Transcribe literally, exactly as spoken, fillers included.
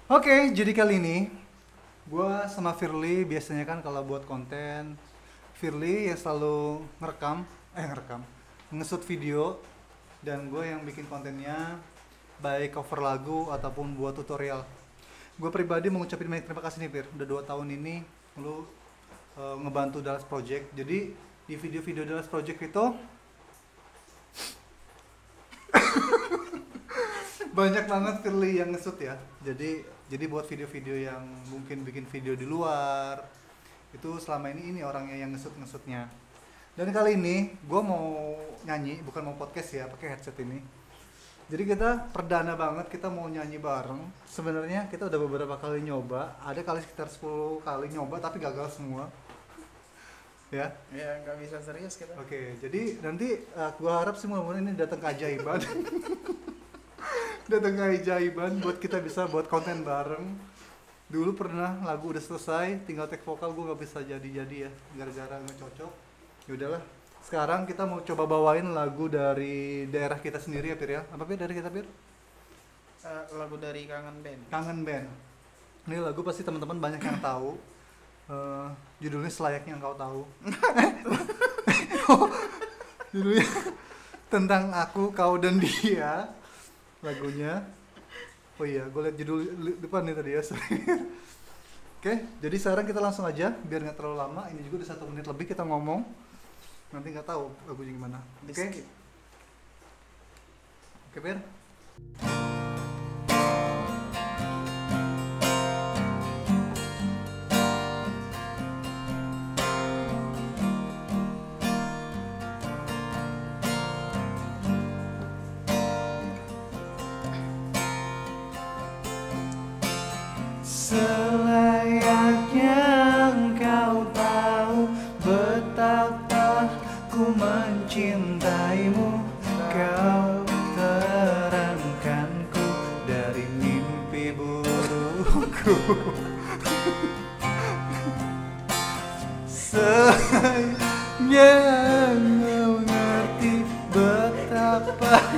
Oke, jadi kali ini gue sama Firly biasanya kan kalau buat konten, Firly yang selalu ngerekam, eh ngerekam, ngesut video, dan gue yang bikin kontennya, baik cover lagu ataupun buat tutorial. Gue pribadi mau ngucapin banyak terima kasih nih Fir, udah dua tahun ini lu uh, ngebantu Dallas Project. Jadi di video-video Dallas Project itu banyak banget Firly yang ngesut ya. Jadi jadi buat video-video yang mungkin bikin video di luar itu selama ini ini orangnya yang ngesut-ngesutnya. Dan kali ini gue mau nyanyi, bukan mau podcast ya, pakai headset ini. Jadi kita perdana banget kita mau nyanyi bareng. Sebenarnya kita udah beberapa kali nyoba, ada kali sekitar sepuluh kali nyoba tapi gagal semua. Ya. Ya nggak bisa serius kita. Oke, jadi nanti uh, gue harap sih mudah-mudahan ini datang keajaiban. Datang keajaiban buat kita bisa buat konten bareng. Dulu pernah lagu udah selesai, tinggal take vokal gue nggak bisa jadi-jadi ya, gara-gara nggak cocok. Ya udahlah. Sekarang kita mau coba bawain lagu dari daerah kita sendiri ya Pir ya. Apa Pir dari kita Pir? Uh, lagu dari Kangen Band. Kangen Band. Ini lagu pasti teman-teman banyak yang tahu. Uh, judulnya Selayaknya Engkau Tahu. Judulnya tentang aku, kau dan dia. Lagunya. Oh iya, gue liat judul depan nih tadi ya. Oke, jadi sekarang kita langsung aja biar nggak terlalu lama. Ini juga udah satu menit lebih kita ngomong. Nanti nggak tahu lagunya gimana. Oke. Okay? Oke, okay, Pir. Selayaknya engkau tahu betapa ku mencintaimu. Kau terangkanku dari mimpi burukku. Sayangnya engkau ngerti betapa